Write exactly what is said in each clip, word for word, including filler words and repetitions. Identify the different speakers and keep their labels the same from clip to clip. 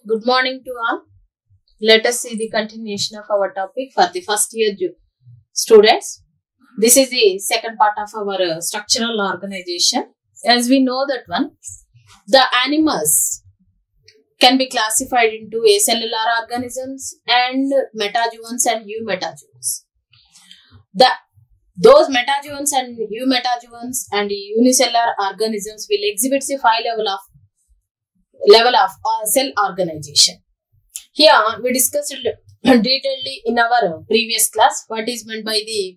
Speaker 1: Good morning to all. Let us see the continuation of our topic for the first year students. This is the second part of our uh, structural organization. As we know that one, the animals can be classified into acellular organisms and metazoans and eumetazoans. The those metazoans and eumetazoans and unicellular organisms will exhibit the five level of level of uh, cell organization. Here we discussed detailedly in our previous class what is meant by the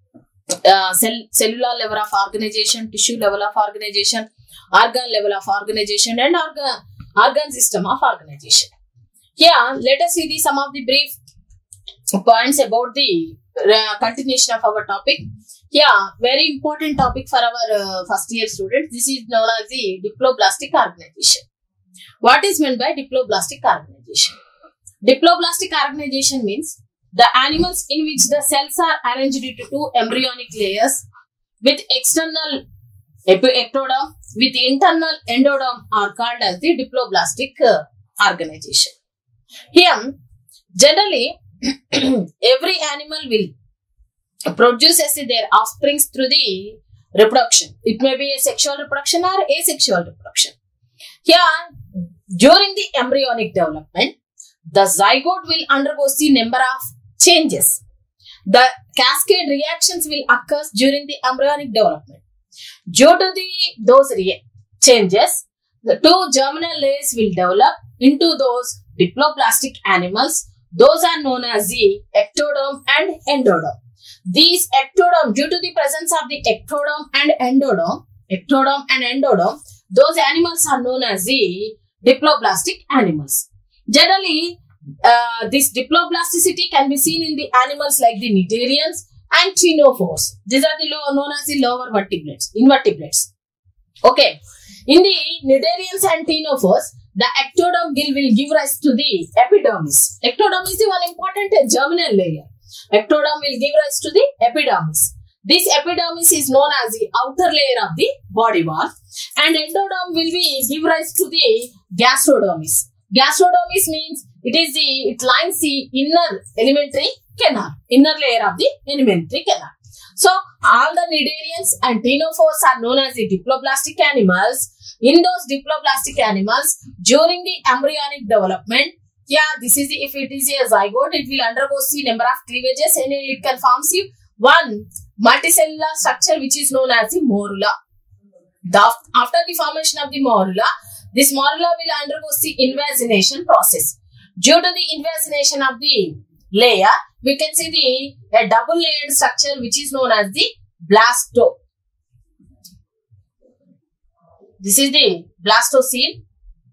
Speaker 1: uh, cell cellular level of organization, tissue level of organization, organ level of organization, and organ organ system of organization. Here let us see the some of the brief points about the uh, continuation of our topic. Here very important topic for our uh, first year students. This is known as the diploblastic organization. What is meant by diploblastic organization? Diploblastic organization means the animals in which the cells are arranged into two embryonic layers with external ectoderm with internal endoderm are called as the diploblastic uh, organization. Here, generally, every animal will produce their offspring through the reproduction. It may be a sexual reproduction or asexual reproduction. Here, during the embryonic development, the zygote will undergo the number of changes. The cascade reactions will occur during the embryonic development. Due to the those changes, the two germinal layers will develop into those diploblastic animals. Those are known as the ectoderm and endoderm. These ectoderm, due to the presence of the ectoderm and endoderm, ectoderm and endoderm, those animals are known as the diploblastic animals. Generally, uh, this diploblasticity can be seen in the animals like the cnidarians and ctenophores. These are the low, known as the lower vertebrates, invertebrates. Okay. In the cnidarians and ctenophores, the ectoderm gill will give rise to the epidermis. Ectoderm is the one important germinal layer. Ectoderm will give rise to the epidermis. This epidermis is known as the outer layer of the body wall, and endoderm will be give rise to the gastrodermis. Gastrodermis means it is the it lines the inner alimentary canal, inner layer of the alimentary canal. So all the cnidarians and ctenophores are known as the diploblastic animals. In those diploblastic animals, during the embryonic development, yeah, this is the, if it is a zygote, it will undergo the number of cleavages and it can form the one multicellular structure which is known as the morula. The, after the formation of the morula, this morula will undergo the invagination process. Due to the invagination of the layer, we can see the a double layered structure which is known as the blasto. This is the blastocele.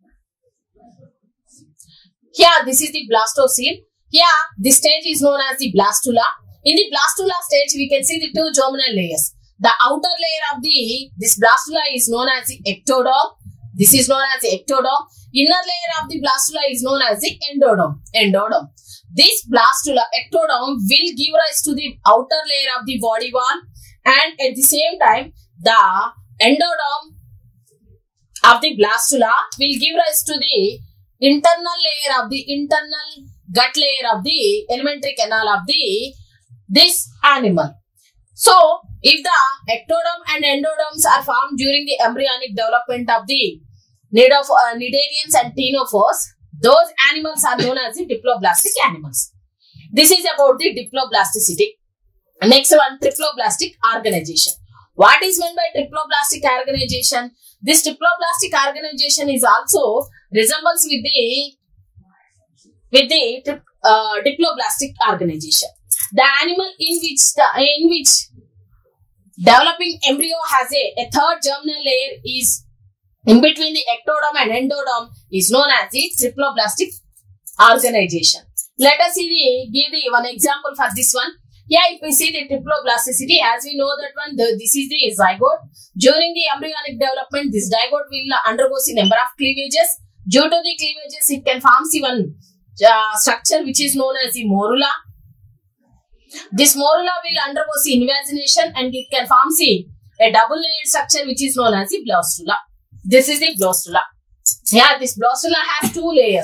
Speaker 1: Here, this is the blastocele. Here, this stage is known as the blastula. In the blastula stage, we can see the two germinal layers. The outer layer of the this blastula is known as the ectoderm. This is known as the ectoderm. Inner layer of the blastula is known as the endoderm. Endoderm. This blastula ectoderm will give rise to the outer layer of the body wall, and at the same time, the endoderm of the blastula will give rise to the internal layer of the internal gut layer of the alimentary canal of the this animal. So, if the ectoderm and endoderms are formed during the embryonic development of the uh, cnidarians and ctenophores, those animals are known as the diploblastic animals. This is about the diploblasticity. Next one, triploblastic organization. What is meant by triploblastic organization? This triploblastic organization is also resembles with the with the uh, diploblastic organization. The animal in which the in which developing embryo has a, a third germinal layer is in between the ectoderm and endoderm is known as the triploblastic organization. Let us see the give the one example for this one. Here, if we see the triploblasticity, as we know that one, the, this is the zygote. During the embryonic development, this zygote will undergo the number of cleavages. Due to the cleavages, it can form the one uh, structure which is known as the morula. This morula will undergo the invagination and it can form the a double layered structure which is known as the blastula. This is the blastula. Here, this blastula has two layers. The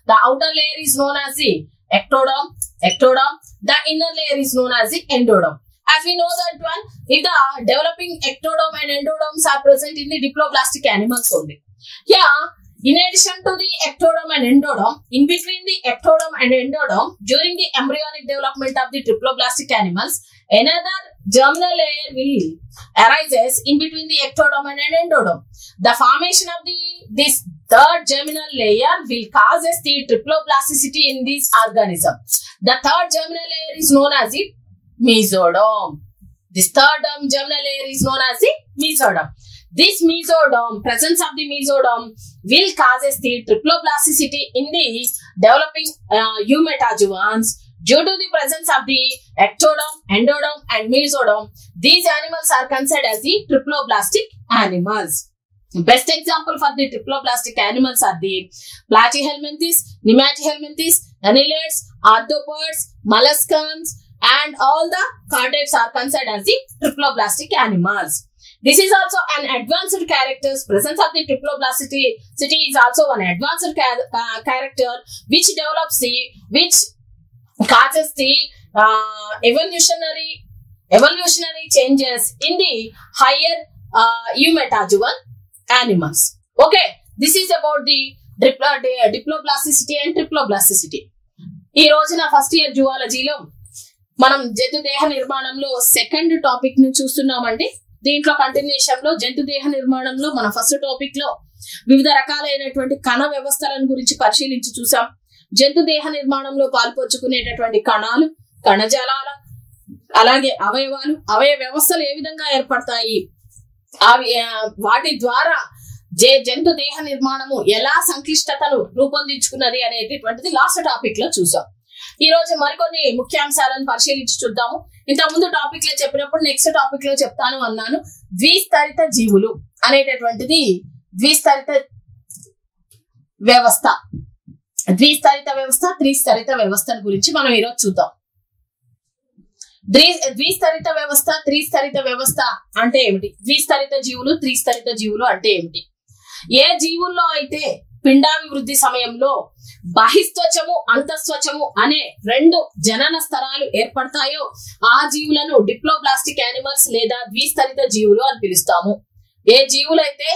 Speaker 1: The outer layer is known as the ectoderm. Ectoderm. The inner layer is known as the endoderm. As we know that one, if the developing ectoderm and endoderms are present in the diploblastic animals only. Here, in addition to the ectoderm and endoderm, in between the ectoderm and endoderm, during the embryonic development of the triploblastic animals, another germinal layer will arises in between the ectoderm and endoderm. The formation of the this third germinal layer will causes the triploblasticity in this organism. The third germinal layer is known as the mesoderm. This third um, germinal layer is known as the mesoderm. This mesoderm, presence of the mesoderm will causes the triploblasticity in the developing uh, eumetazooans. Due to the presence of the ectoderm, endoderm and mesoderm, these animals are considered as the triploblastic animals. Best example for the triploblastic animals are the Platyhelminthes, Nematyhelminthes, annelids, arthropods, molluscans, and all the chordates are considered as the triploblastic animals. This is also an advanced character. Presence of the triploblasticity is also an advanced ca uh, character which develops the, which causes the uh, evolutionary evolutionary changes in the higher uh, eumetazoan animals. Okay, this is about the diploblasticity and triploblasticity. ఈ రోజున first year జువాలజీలో మనం జంతు దేహ నిర్మాణంలో second topic ని చూస్తున్నామండి. దీంట్లో continuation లో జంతు దేహ నిర్మాణంలో మన ఫస్ట్ టాపిక్ లో వివిధ రకాలైనటువంటి కణ వ్యవస్థలను గురించి పరిశీలించి చూసాం. జంతు దేహ నిర్మాణంలో పాల్పంచుకునేటటువంటి కణాలు, కణజాలాలు, అలాగే అవయవాలు, అవయవ వ్యవస్థలు ఏ విధంగా ఏర్పడతాయి, అవి వాటి ద్వారా జే జంతు దేహ నిర్మాణము ఎలా సంక్లిష్టతను రూపొందించుకున్నది అనేటటువంటిది లాస్ట్ టాపిక్ లో చూసాం. ఈ రోజు మరికొన్ని ముఖ్యాంశాలను పరిశీలించి చూద్దాము. ఇంత ముందు టాపిక్ లో చెప్పినప్పుడు నెక్స్ట్ టాపిక్ లో చెప్తాను అన్నాను. ద్విస్తరిత జీవులు అనేటటువంటిది ద్విస్తరిత వ్యవస్థ, ద్విస్తరిత వ్యవస్థ, త్రిస్తరిత వ్యవస్థను గురించి మనం ఈరోజు చూద్దాం. ద్వి ద్విస్తరిత వ్యవస్థ, త్రిస్తరిత వ్యవస్థ అంటే ఏమిటి? ద్విస్తరిత జీవులు, త్రిస్తరిత జీవులు అంటే ఏమిటి? ఏ జీవుల్లో అయితే పిండాభివృద్ధి సమయంలో బహిస్త్వచము, అంతఃస్త్వచము అనే రెండు జనన స్తరాలు ఏర్పడతాయో ఆ జీవులను డిప్లోబ్లాస్టిక్ యానిమల్స్ లేదా ద్విస్తరిత జీవులు అని పిలుస్తాము. ఏ జీవులైతే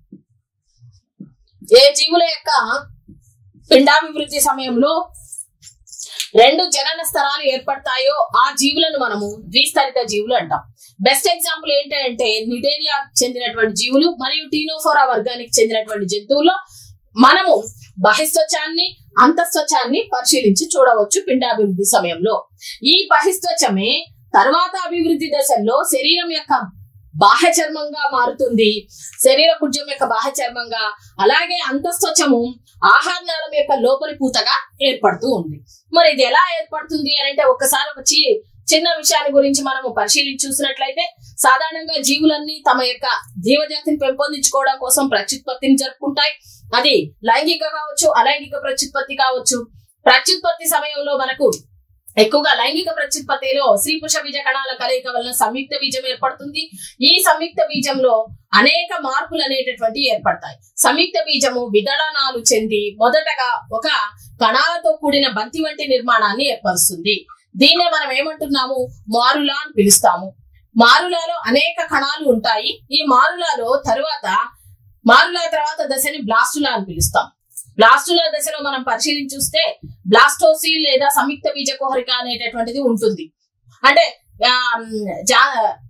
Speaker 1: ఏ జీవుల యొక్క పిండాభివృద్ధి సమయంలో రెండు జనన స్తరాలు ఏర్పడతాయో ఆ జీవులను మనము ద్విస్తరిత జీవులు అంటాం. బెస్ట్ ఎగ్జాంపుల్ ఏంటంటే నిడేరియా చెందినటువంటి జీవులు మరియు టీనోఫోరా వర్గానికి చెందినటువంటి జంతువుల్లో మనము బహిస్త్వచాన్ని, అంతఃస్త్వచాన్ని పరిశీలించి చూడవచ్చు పిండాభివృద్ధి సమయంలో. ఈ బహిస్త్వచమే తర్వాత అభివృద్ధి దశల్లో శరీరం యొక్క బాహ్య చర్మంగా మారుతుంది, శరీర కుడ్యం యొక్క బాహ్య చర్మంగా. అలాగే అంతఃస్త్వచము ఆహారనాళం యొక్క లోపలి పూతగా ఏర్పడుతూ ఉంది. మరి ఇది ఎలా ఏర్పడుతుంది అని అంటే ఒక్కసారి ఒక చిన్న విషయాన్ని గురించి మనము పరిశీలించి చూసినట్లయితే సాధారణంగా జీవులన్నీ తమ యొక్క జీవజాతిని పెంపొందించుకోవడం కోసం ప్రత్యుత్పత్తిని జరుపుకుంటాయి. అది లైంగిక కావచ్చు, అలైంగిక ప్రత్యుత్పత్తి కావచ్చు. ప్రత్యుత్పత్తి సమయంలో మనకు ఎక్కువగా లైంగిక ప్రత్యుత్పత్తిలో స్త్రీ పురుష బీజ కణాల కలయిక వలన సంయుక్త బీజం ఏర్పడుతుంది. ఈ సంయుక్త బీజంలో అనేక మార్పులు అనేటటువంటివి ఏర్పడతాయి. సంయుక్త బీజము విదళనాలు చెంది మొదటగా ఒక కణాలతో కూడిన బంతి వంటి నిర్మాణాన్ని ఏర్పరుస్తుంది. దీన్నే మనం ఏమంటున్నాము? మారులా అని పిలుస్తాము. మారులాలో అనేక కణాలు ఉంటాయి. ఈ మారులాలో తరువాత మారులా తర్వాత దశని బ్లాస్టులా అని పిలుస్తాం. బ్లాస్టులా దశలో మనం పరిశీలించి చూస్తే బ్లాస్టోసీల్ లేదా సంయుక్త బీజ కుహరిక అనేటటువంటిది ఉంటుంది. అంటే జా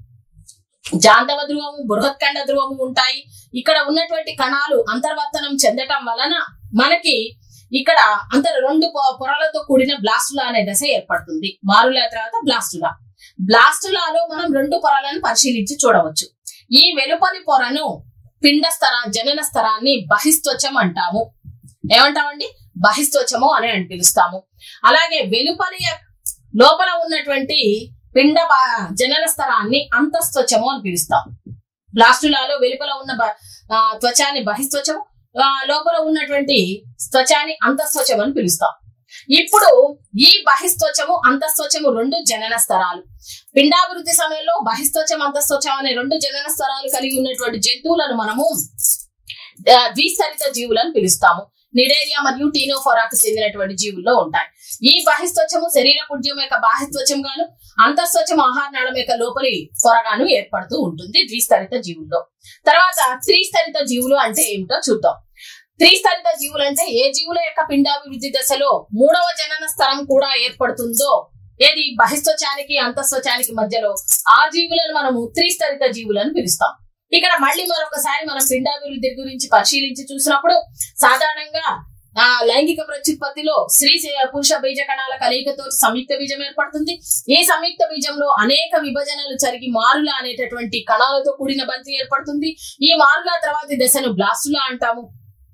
Speaker 1: జాంతవ ధ్రువము, బృహత్కండ ధ్రువము ఉంటాయి. ఇక్కడ ఉన్నటువంటి కణాలు అంతర్వర్తనం చెందటం వలన మనకి ఇక్కడ అంతర్ రెండు పొరలతో కూడిన బ్లాస్టులా అనే దశ ఏర్పడుతుంది. మారులా తర్వాత బ్లాస్టులా. బ్లాస్టులాలో మనం రెండు పొరలను పరిశీలించి చూడవచ్చు. ఈ వెలుపలి పొరను పిండ స్తరా జనన స్తరాన్ని బహిస్త్వచం అంటాము. ఏమంటామండి? బహిస్త్వచము అని అని పిలుస్తాము. అలాగే వెలుపలి లోపల ఉన్నటువంటి పిండ జనన స్తరాన్ని అంతఃస్త్వచము అని పిలుస్తాం. బ్లాస్టులాలో వెలుపల ఉన్న త్వచాన్ని బహిస్త్వచము, లోపల ఉన్నటువంటి త్వచాన్ని అంతఃస్త్వచం అని పిలుస్తాం. ఇప్పుడు ఈ బహిస్త్వచము, అంతఃస్త్వచము రెండు జనన స్తరాలు. పిండాభివృద్ధి సమయంలో బహిస్త్వచం, అంతఃస్త్వచం అనే రెండు జనన స్తరాలు కలిగి ఉన్నటువంటి జంతువులను మనము ద్విస్తరిత జీవులను పిలుస్తాము. నిడేరియా మరియు టీనోఫోరాకు చెందినటువంటి జీవుల్లో ఉంటాయి. ఈ బహిస్త్వచము శరీర పుడ్యం యొక్క బాహ్యత్వచం గాను, అంతఃత్వచం ఆహార నాళం యొక్క లోపలి పొరగాను ఏర్పడుతూ ఉంటుంది ద్విస్తరిత జీవుల్లో. తర్వాత త్రిస్తరిత జీవులు అంటే ఏమిటో చూద్దాం. త్రిస్తరిత జీవులు అంటే ఏ జీవుల యొక్క పిండాభివృద్ధి దశలో మూడవ జనన స్థరం కూడా ఏర్పడుతుందో, ఏది బహిస్త్వచానికి అంతఃత్వచానికి మధ్యలో, ఆ జీవులను మనము త్రిస్తరిత జీవులను పిలుస్తాం. ఇక్కడ మళ్ళీ మరొకసారి మనం పిండాభివృద్ధి గురించి పరిశీలించి చూసినప్పుడు సాధారణంగా ఆ లైంగిక ప్రత్యుత్పత్తిలో స్త్రీ పురుష బీజ కణాల కలయికతో సంయుక్త బీజం ఏర్పడుతుంది. ఈ సంయుక్త బీజంలో అనేక విభజనలు జరిగి మారుల అనేటటువంటి కణాలతో కూడిన బంతి ఏర్పడుతుంది. ఈ మారుల తర్వాతి దశను బ్లాస్టులా అంటాము.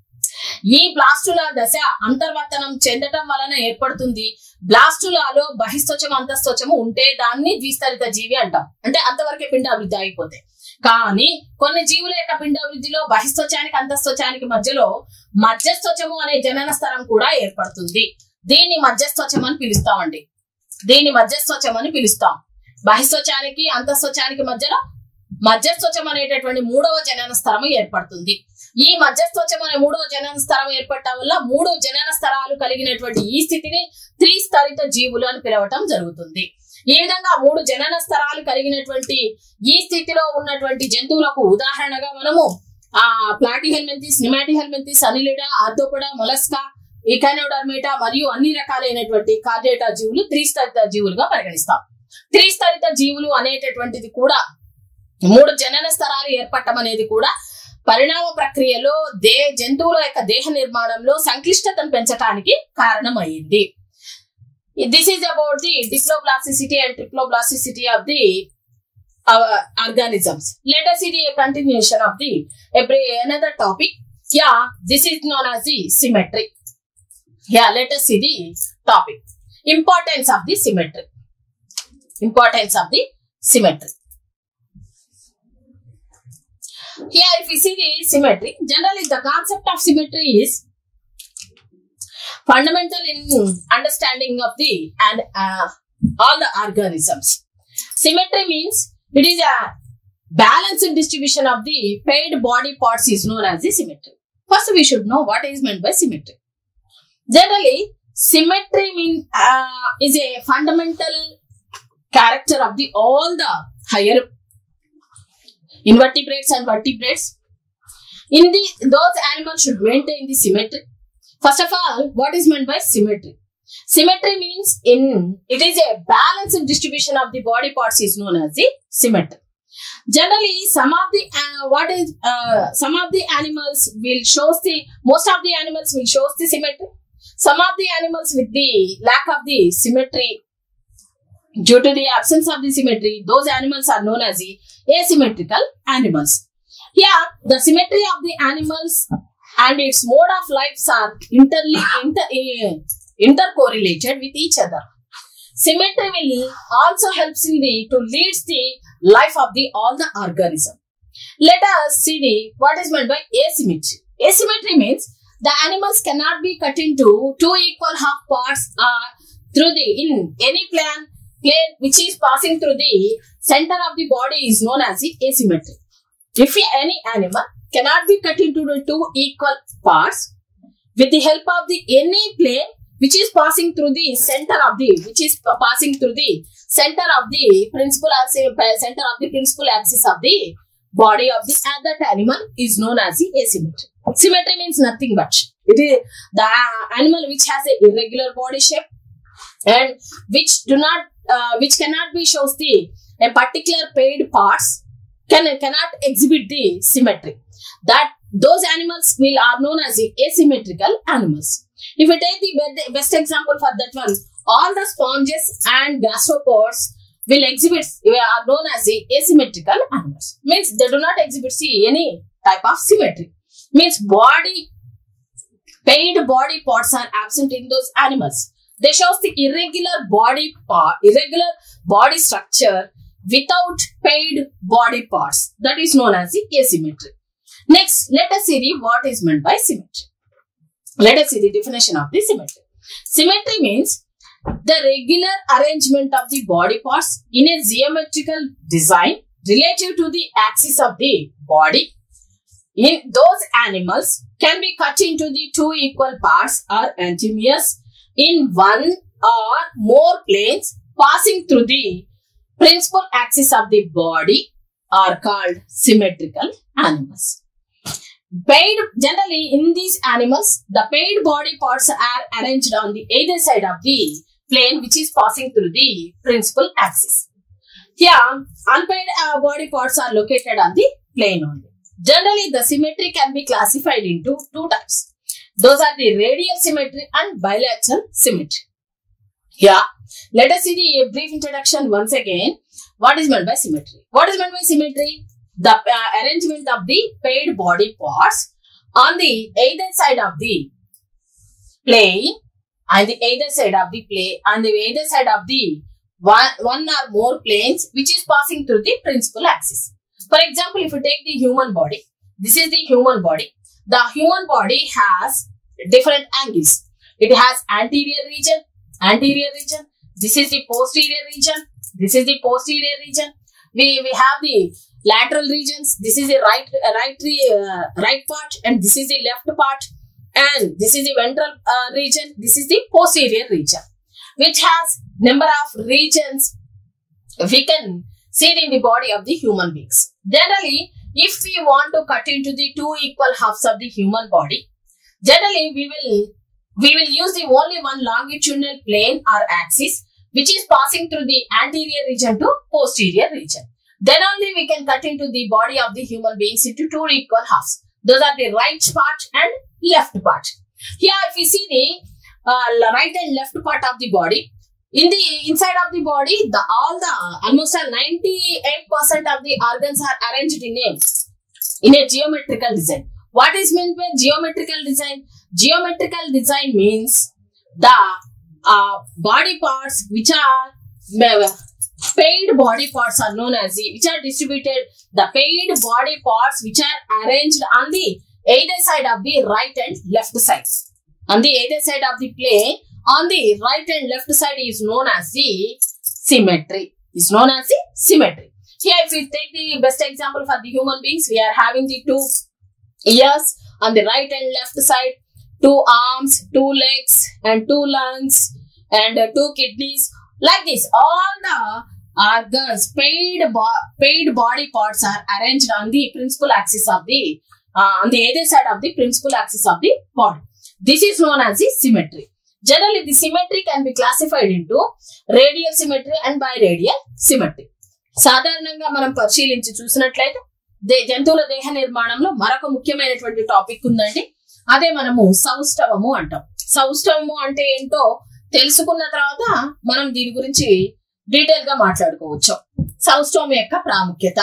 Speaker 1: ఈ బ్లాస్టులా దశ అంతర్వర్తనం చెందటం వలన ఏర్పడుతుంది. బ్లాస్టులాలో బహిస్త్వచం అంతఃత్వచము ఉంటే దాన్ని ద్విస్తరిత జీవి అంటాం. అంటే అంతవరకే పిండాభివృద్ధి అయిపోతే. కానీ కొన్ని జీవుల యొక్క పిండాభివృద్ధిలో బహిస్త్వచానికి అంతఃత్వచానికి మధ్యలో మధ్యస్థ్వచము అనే జనన స్థరం కూడా ఏర్పడుతుంది. దీన్ని మధ్యస్థ్వచం అని పిలుస్తామండి. దీన్ని మధ్యస్థ్వచం అని పిలుస్తాం. బహిస్త్వచానికి అంతఃత్వచానికి మధ్యలో మధ్యస్థ్వచం అనేటటువంటి మూడవ జనన స్థరం ఏర్పడుతుంది. ఈ మధ్యస్థ్వచం అనే మూడవ జనన స్థరం ఏర్పడటం వల్ల మూడు జనన స్థరాలు కలిగినటువంటి ఈ స్థితిని త్రిస్తరిత జీవులు అని పిలవటం జరుగుతుంది. ఈ విధంగా మూడు జనన స్థరాలు కలిగినటువంటి ఈ స్థితిలో ఉన్నటువంటి జంతువులకు ఉదాహరణగా మనము ఆ Platyhelminthes, Nemathelminthes, Annelida, Arthropoda, Mollusca, Echinodermata మరియు అన్ని రకాలైనటువంటి కార్డేటా జీవులు త్రిస్తరిత జీవులుగా పరిగణిస్తాం. త్రిస్తరిత జీవులు అనేటటువంటిది కూడా మూడు జనన స్థరాలు ఏర్పడటం అనేది కూడా పరిణామ ప్రక్రియలో దే జంతువుల యొక్క దేహ నిర్మాణంలో సంక్లిష్టతను పెంచడానికి కారణమైంది. This is about the diploblasticity and triploblasticity of the uh, organisms. Let us see the continuation of the another topic. Yeah, this is known as the symmetry. Yeah, let us see the topic. Importance of the symmetry. Importance of the symmetry. Here, if we see the symmetry, generally the concept of symmetry is fundamental in understanding of the and uh, all the organisms. Symmetry means it is a balanced distribution of the paired body parts is known as the symmetry. First, we should know what is meant by symmetry. Generally, symmetry mean uh, is a fundamental character of the all the higher invertebrates and vertebrates. In the those animals should maintain the symmetry. First of all, what is meant by symmetry? Symmetry means in it is a balanced distribution of the body parts is known as the symmetry. Generally, some of the uh, what is uh, some of the animals will shows the most of the animals will shows the symmetry. Some of the animals with the lack of the symmetry, due to the absence of the symmetry, those animals are known as the asymmetrical animals. Here, the symmetry of the animals and its mode of lives are interly, inter, uh, intercorrelated with each other. Symmetry will also helps in the to leads the life of the all the organism. Let us see the what is meant by asymmetry. Asymmetry means the animals cannot be cut into two equal half parts uh, through the in any plane plane which is passing through the center of the body is known as the asymmetry. If any animal cannot be cut into the two equal parts with the help of the any plane which is passing through the center of the which is passing through the center of the principal center of the principal axis of the body of the that animal is known as the asymmetry. Symmetry means nothing but it is the animal which has a irregular body shape and which do not uh, which cannot be shows the a particular paired parts can cannot exhibit the symmetry. That those animals will are known as the asymmetrical animals. If we take the best example for that one, all the sponges and gastropods will exhibit are known as the asymmetrical animals. Means they do not exhibit see any type of symmetry. Means body paired body parts are absent in those animals. They shows the irregular body part, irregular body structure without paired body parts. That is known as the asymmetry. Next, let us see the what is meant by symmetry. Let us see the definition of the symmetry. Symmetry means the regular arrangement of the body parts in a geometrical design relative to the axis of the body in those animals can be cut into the two equal parts or antimeres in one or more planes passing through the principal axis of the body are called symmetrical animals. Paired, generally in these animals, the paired body parts are arranged on the either side of the plane which is passing through the principal axis. Here, unpaired uh, body parts are located on the plane only. Generally, the symmetry can be classified into two types. Those are the radial symmetry and bilateral symmetry. Yeah, let us see the brief introduction once again. What is meant by symmetry? What is meant by symmetry? The uh, arrangement of the paired body parts on the either side of the plane and the either side of the plane and the either side of the one, one or more planes which is passing through the principal axis. For example, if you take the human body, this is the human body. The human body has different angles. It has anterior region, anterior region. This is the posterior region. This is the posterior region. We, we have the lateral regions. This is the right right uh, right part, and this is the left part, and this is the ventral uh, region. This is the posterior region, which has number of regions we can see in the body of the human beings. Generally, if we want to cut into the two equal halves of the human body, generally we will we will use the only one longitudinal plane or axis which is passing through the anterior region to posterior region. Then only we can cut into the body of the human beings into two equal halves. Those are the right part and left part. Here, if we see the uh, right and left part of the body, in the inside of the body, the all the almost ninety-eight percent of the organs are arranged in a in a geometrical design. What is meant by geometrical design? Geometrical design means the uh, body parts which are paired body parts are known as the, which are distributed, the paired body parts which are arranged on the either side of the right and left sides. On the either side of the plane, on the right and left side is known as the symmetry. Is known as the symmetry. Here, if we take the best example for the human beings, we are having the two ears on the right and left side, two arms, two legs, and two lungs, and uh, two kidneys. Like this, all the organs, paired, bo paired body parts are arranged on the principal axis of the, uh, on the other side of the principal axis of the body. This is known as the symmetry. Generally, the symmetry can be classified into radial symmetry and biradial symmetry. సాధారణంగా మనం పరిశీలించి చూసినట్లయితే they జంతువుల దేహ నిర్మాణంలో మరొక ముఖ్యమైనటువంటి topic ఉందండి. అదే మనము సౌష్ఠవము అంటాం. సౌష్ఠవము అంటే ఏంటో తెలుసుకున్న తర్వాత మనం దీని గురించి డీటెయిల్ గా మాట్లాడుకోవచ్చు. సౌష్ఠవం యొక్క ప్రాముఖ్యత.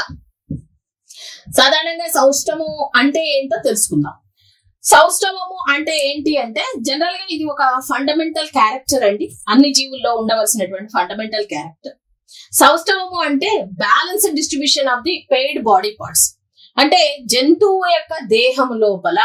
Speaker 1: సాధారణంగా సౌష్ఠవము అంటే ఏంటో తెలుసుకుందాం. సౌష్ఠవము అంటే ఏంటి అంటే జనరల్ గా ఇది ఒక ఫండమెంటల్ క్యారెక్టర్ అండి. అన్ని జీవుల్లో ఉండవలసినటువంటి ఫండమెంటల్ క్యారెక్టర్. సౌష్ఠవము అంటే balanced distribution of the paired body parts. అంటే జంతువు యొక్క దేహం లోపల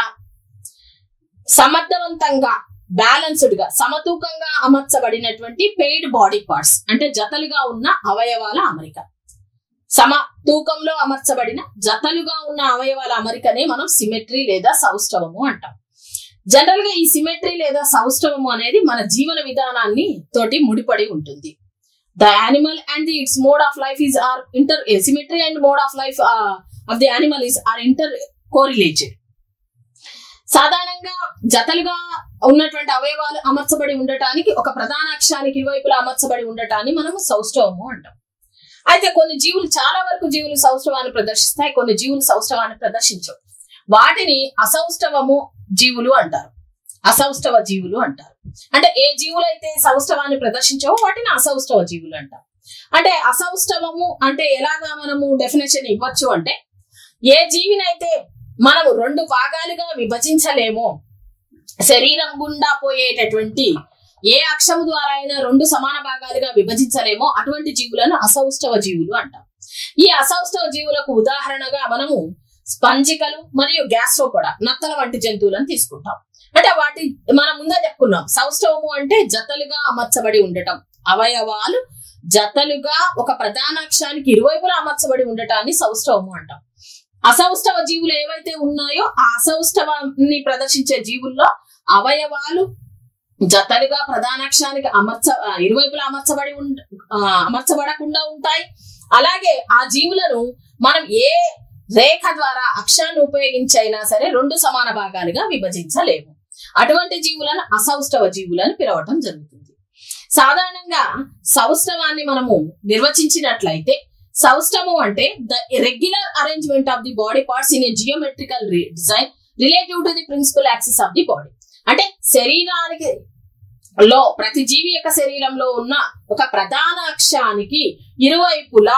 Speaker 1: సమర్థవంతంగా బ్యాలెన్స్డ్ గా సమతూకంగా అమర్చబడినటువంటి పెయిడ్ బాడీ పార్ట్స్ అంటే జతలుగా ఉన్న అవయవాల అమరిక. సమ తూకంలో అమర్చబడిన జతలుగా ఉన్న అవయవాల అమరికనే మనం సిమెట్రీ లేదా సౌష్ఠవము అంటాం. జనరల్ గా ఈ సిమెట్రీ లేదా సౌష్ఠవము అనేది మన జీవన విధానాన్ని తోటి ముడిపడి ఉంటుంది. The animal and the its mode of life is are inter symmetry and mode of life of the animal is are intercorrelated. సాధారణంగా జతలుగా ఉన్నటువంటి అవయవాలు అమర్చబడి ఉండటానికి ఒక ప్రధాన అక్షానికి ఇరువైపులా అమర్చబడి ఉండటాన్ని మనము సౌష్ఠవము అంటాం. అయితే కొన్ని జీవులు చాలా వరకు జీవులు సౌష్ఠవాన్ని ప్రదర్శిస్తాయి, కొన్ని జీవులు సౌష్ఠవాన్ని ప్రదర్శించవు. వాటిని అసౌష్ఠవము జీవులు అంటారు. అసౌష్ఠవ జీవులు అంటారు. అంటే ఏ జీవులు అయితే సౌష్ఠవాన్ని ప్రదర్శించవో వాటిని అసౌష్ఠవ జీవులు అంటారు. అంటే అసౌష్ఠవము అంటే ఎలాగా మనము డెఫినేషన్ ఇవ్వచ్చు అంటే, ఏ జీవినైతే మనము రెండు భాగాలుగా విభజించలేమో, శరీరం గుండా పోయేటటువంటి ఏ అక్షము ద్వారా అయినా రెండు సమాన భాగాలుగా విభజించలేమో అటువంటి జీవులను అసౌష్ఠవ జీవులు అంటాం. ఈ అసౌష్ఠవ జీవులకు ఉదాహరణగా మనము స్పంజికలు మరియు గ్యాస్ట్రోపోడా నత్తల వంటి జంతువులను తీసుకుంటాం. అంటే వాటి మనం ముందే చెప్పుకున్నాం, సౌష్ఠవము అంటే జతలుగా అమర్చబడి ఉండటం, అవయవాలు జతలుగా ఒక ప్రధాన అక్షానికి ఇరువైపులా అమర్చబడి ఉండటాన్ని సౌష్ఠవము అంటాం. అసౌష్ఠవ జీవులు ఏవైతే ఉన్నాయో ఆ అసౌష్ఠవాన్ని ప్రదర్శించే జీవుల్లో అవయవాలు జతలుగా ప్రధానాక్షానికి అమర్చ ఇరువైపులా అమర్చబడి ఉం అమర్చబడకుండా ఉంటాయి. అలాగే ఆ జీవులను మనం ఏ రేఖ ద్వారా అక్షాన్ని ఉపయోగించి అయినా సరే రెండు సమాన భాగాలుగా విభజించలేము. అటువంటి జీవులను అసౌష్ఠవ జీవులను పిలవటం జరుగుతుంది. సాధారణంగా సౌష్ఠవాన్ని మనము నిర్వచించినట్లయితే సౌష్ఠవం అంటే the regular arrangement of the body parts in a geometrical design relative to the principal axis of the body. అంటే శరీరానికి లో ప్రతి జీవి యొక్క శరీరంలో ఉన్న ఒక ప్రధాన అక్షానికి ఇరువైపులా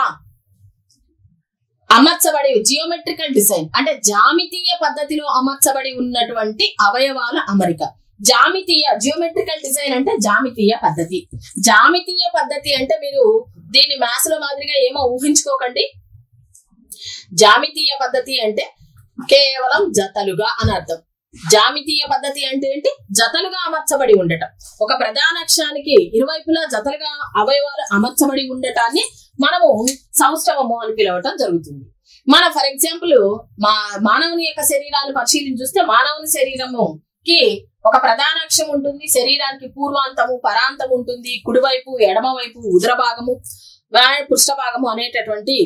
Speaker 1: అమర్చబడి జియోమెట్రికల్ డిజైన్ అంటే జామితీయ పద్ధతిలో అమర్చబడి ఉన్నటువంటి అవయవాల అమరిక. జామితీయ జియోమెట్రికల్ డిజైన్ అంటే జామితీయ పద్ధతి. జామితీయ పద్ధతి అంటే మీరు దీన్ని మ్యాథ్స్ లో మాదిరిగా ఏమో ఊహించుకోకండి. జామితీయ పద్ధతి అంటే కేవలం జతలుగా అని అర్థం. జామితీయ పద్ధతి అంటే ఏంటి? జతలుగా అమర్చబడి ఉండటం. ఒక ప్రధాన అక్షానికి ఇరువైపులా జతలుగా అవయవాలు అమర్చబడి ఉండటాన్ని మనము సౌష్ఠవము అని పిలవటం జరుగుతుంది. మన ఫర్ ఎగ్జాంపుల్ మా మానవుని యొక్క శరీరాన్ని పరిశీలించి చూస్తే మానవుని శరీరముకి ఒక ప్రధాన అక్షం ఉంటుంది. శరీరానికి పూర్వాంతము పరాంతం ఉంటుంది. కుడివైపు ఎడమ వైపు ఉదర భాగము పృష్ఠ భాగము అనేటటువంటి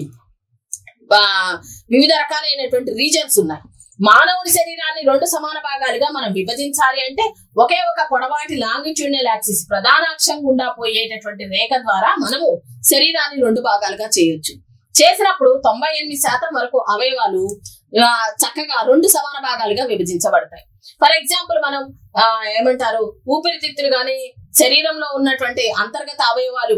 Speaker 1: వివిధ రకాలైనటువంటి రీజన్స్ ఉన్నాయి. మానవుడి శరీరాన్ని రెండు సమాన భాగాలుగా మనం విభజించాలి అంటే ఒకే ఒక పొడవాటి లాంగిట్యూడినల్ యాక్సిస్ ప్రధాన అక్షం గుండా పోయేటటువంటి రేఖ ద్వారా మనము శరీరాన్ని రెండు భాగాలుగా చేయొచ్చు. చేసినప్పుడు తొంభై ఎనిమిది శాతం వరకు అవయవాలు చక్కగా రెండు సమాన భాగాలుగా విభజించబడతాయి. ఫర్ ఎగ్జాంపుల్ మనం ఆ ఏమంటారు ఊపిరితిత్తులు గాని శరీరంలో ఉన్నటువంటి అంతర్గత అవయవాలు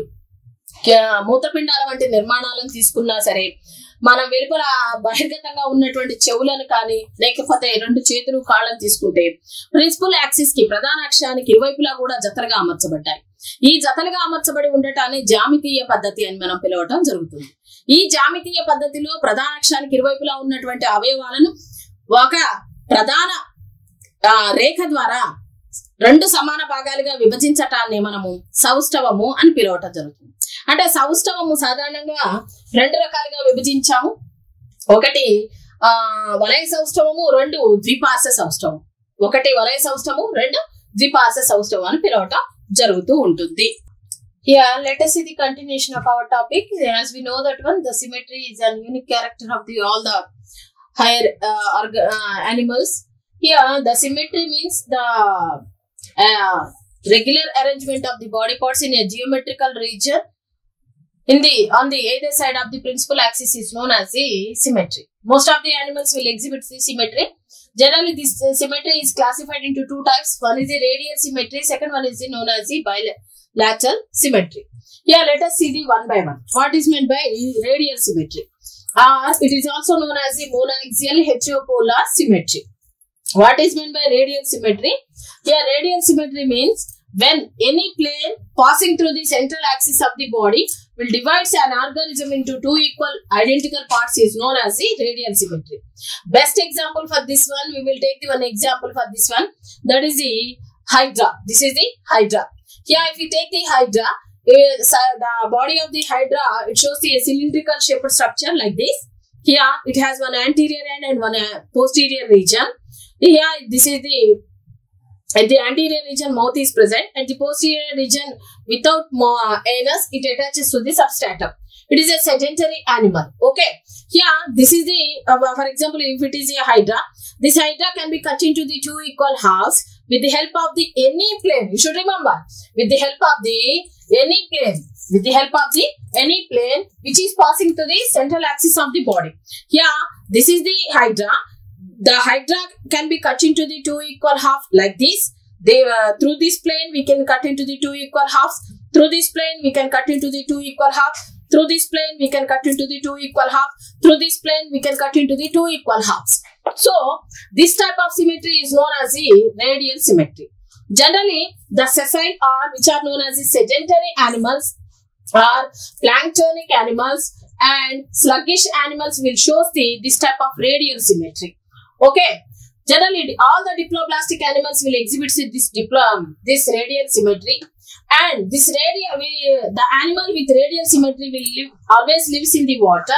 Speaker 1: మూత్రపిండాల వంటి నిర్మాణాలను తీసుకున్నా సరే, మనం వెలుపల బహిర్గతంగా ఉన్నటువంటి చెవులను కానీ లేకపోతే రెండు చేతులు కాళ్ళను తీసుకుంటే ప్రిన్సిపల్ యాక్సిస్ కి ప్రధాన అక్షానికి ఇరువైపులా కూడా జతలుగా అమర్చబడ్డాయి. ఈ జతలుగా అమర్చబడి ఉండటాన్ని జామితీయ పద్ధతి అని మనం పిలవటం జరుగుతుంది. ఈ జామితీయ పద్ధతిలో ప్రధాన అక్షానికి ఇరువైపులా ఉన్నటువంటి అవయవాలను ఒక ప్రధాన రేఖ ద్వారా రెండు సమాన భాగాలుగా విభజించటాన్ని మనము సౌష్ఠవము అని పిలవటం జరుగుతుంది. అంటే సౌష్ఠవము సాధారణంగా రెండు రకాలుగా విభజించాము. ఒకటి ఆ వలయ సౌష్ఠవము, రెండు ద్విపార్శ్వ సౌష్ఠవం. ఒకటి వలయ సౌష్ఠవము, రెండు ద్విపార్శ్వ సౌష్ఠవం అని పిలవటం జరుగుతూ ఉంటుంది. Here, let us see the continuation of our topic. As we know that one, the symmetry is a unique character of the all the higher uh, uh, animals. Here, the symmetry means the uh, regular arrangement of the body parts in a geometrical region in the on the either side of the principal axis is known as the symmetry. Most of the animals will exhibit the symmetry. Generally, this uh, symmetry is classified into two types. One is the radial symmetry. Second one is the known as the bilateral symmetry. Here, let us see the one by one. What is meant by radial symmetry? Or uh, it is also known as the monoaxial heteropolar symmetry. What is meant by radial symmetry? Here, radial symmetry means when any plane passing through the central axis of the body will divide an organism into two equal identical parts is known as the radial symmetry. Best example for this one, we will take the one example for this one. That is the hydra. This is the hydra. Here, if you take the hydra, uh, the body of the hydra, it shows the cylindrical shaped structure like this. Here, it has one anterior end and one uh, posterior region. Here, this is the at the anterior region mouth is present, and the posterior region without anus it attaches to the substratum. It is a sedentary animal. Okay. Here, this is the uh, for example, if it is a hydra, this hydra can be cut into the two equal halves with the help of the any plane. You should remember, with the help of the any plane, with the help of the any plane which is passing to the central axis of the body. Here, this is the hydra. The hydra can be cut into the two equal halves like this. They uh, through this plane we can cut into the two equal halves. Through this plane we can cut into the two equal halves. Through this plane we can cut into the two equal halves. Through this plane we can cut into the two equal halves. So this type of symmetry is known as the radial symmetry. Generally, the sessile are which are known as the sedentary animals are planktonic animals, and sluggish animals will show the this type of radial symmetry. Okay, generally all the diploblastic animals will exhibit this diplo this radial symmetry, and this radial we, the animal with radial symmetry will live always lives in the water,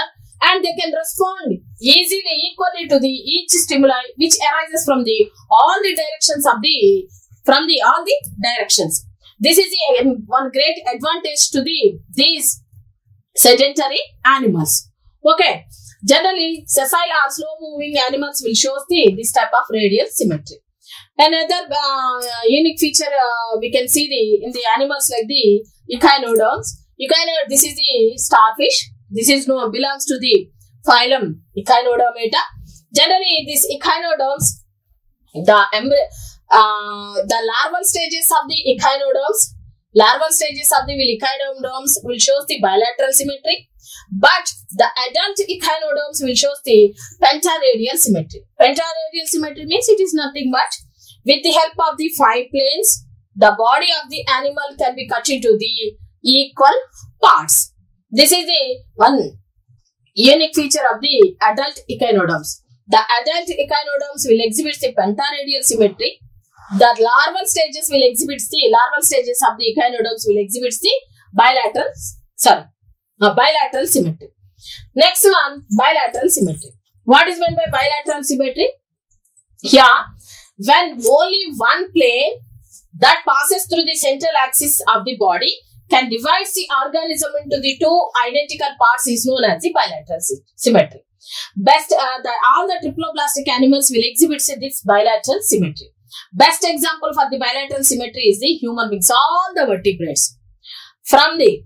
Speaker 1: and they can respond easily, equally to the each stimuli which arises from the all the directions of the from the all the directions. This is the one great advantage to the these sedentary animals. Okay, generally sessile or slow moving animals will show the this type of radial symmetry. Another uh, unique feature uh, we can see the in the animals like the echinoderms. Echinodon, this is the starfish. This is no belongs to the phylum Echinodermata. Generally, these echinoderms, the uh, the larval stages of the echinoderms, larval stages of the echinoderms will show the bilateral symmetry, but the adult echinoderms will show the pentaradial symmetry. Pentaradial symmetry means it is nothing but with the help of the five planes, the body of the animal can be cut into the equal parts. This is the one unique feature of the adult echinoderms. The adult echinoderms will exhibit the pentaradial symmetry. The larval stages will exhibit the larval stages of the echinoderms will exhibit the bilateral, sorry, uh, bilateral symmetry. Next one, bilateral symmetry. What is meant by bilateral symmetry? Here, when only one plane that passes through the central axis of the body can divide the organism into the two identical parts is known as the bilateral symmetry. Best, uh, the, all the triploblastic animals will exhibit this bilateral symmetry. Best example for the bilateral symmetry is the human beings, all the vertebrates. From the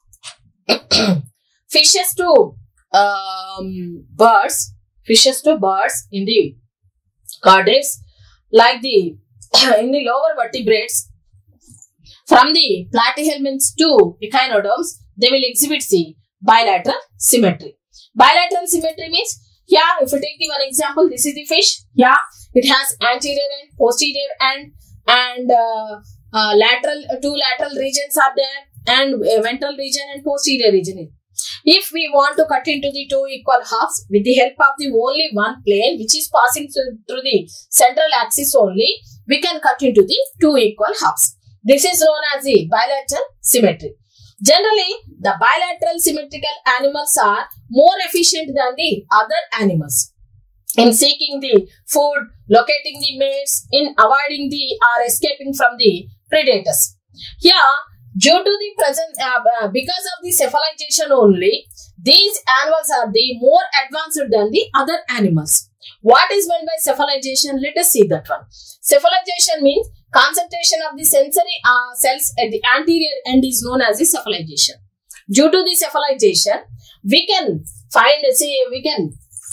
Speaker 1: fishes to um, birds, fishes to birds in the chordates, like the in the lower vertebrates, from the platyhelminths to echinoderms, they will exhibit the bilateral symmetry. Bilateral symmetry means, here if you take the one example, this is the fish. Yeah, it has anterior and posterior and and uh, uh, lateral, uh, two lateral regions are there, and uh, ventral region and posterior region. If we want to cut into the two equal halves with the help of the only one plane which is passing through, through the central axis only, we can cut into the two equal halves. This is known as the bilateral symmetry. Generally, the bilateral symmetrical animals are more efficient than the other animals in seeking the food, locating the mates, in avoiding the or escaping from the predators. Here, due to the present, uh, uh, because of the cephalization only, these animals are the more advanced than the other animals. What is meant by cephalization? Let us see that one. Cephalization means concentration of the sensory uh, cells at the anterior end is known as the cephalization. Due to the cephalization, we can find, say, we can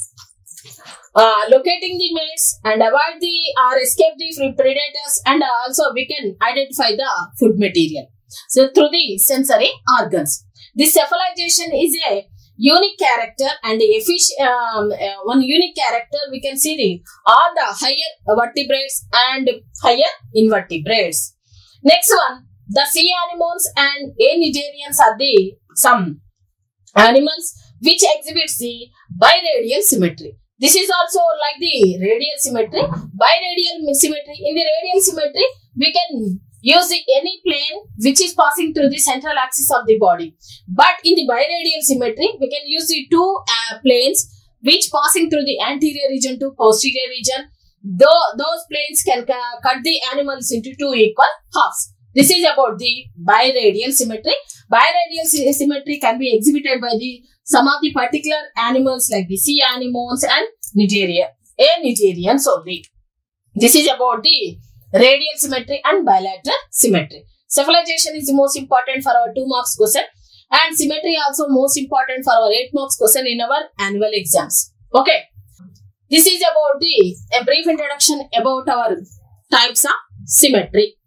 Speaker 1: uh, locating the mates and avoid the or escape the predators, and also we can identify the food material. So, through the sensory organs. This cephalization is a unique character and efficient, um, uh, one unique character we can see the all the higher vertebrates and higher invertebrates. Next one, the sea anemones and anidarians are the some animals which exhibits the biradial symmetry. This is also like the radial symmetry. Biradial symmetry. In the radial symmetry, we can use the any plane which is passing through the central axis of the body. But in the biradial symmetry, we can use the two uh, planes which passing through the anterior region to posterior region. Though those planes can uh, cut the animals into two equal halves. This is about the biradial symmetry. Biradial symmetry can be exhibited by the some of the particular animals like the sea anemones and Nigeria, anidarians only. This is about the radial symmetry and bilateral symmetry. Cephalization is the most important for our two marks question, and symmetry also most important for our eight marks question in our annual exams. Okay. This is about the a brief introduction about our types of symmetry.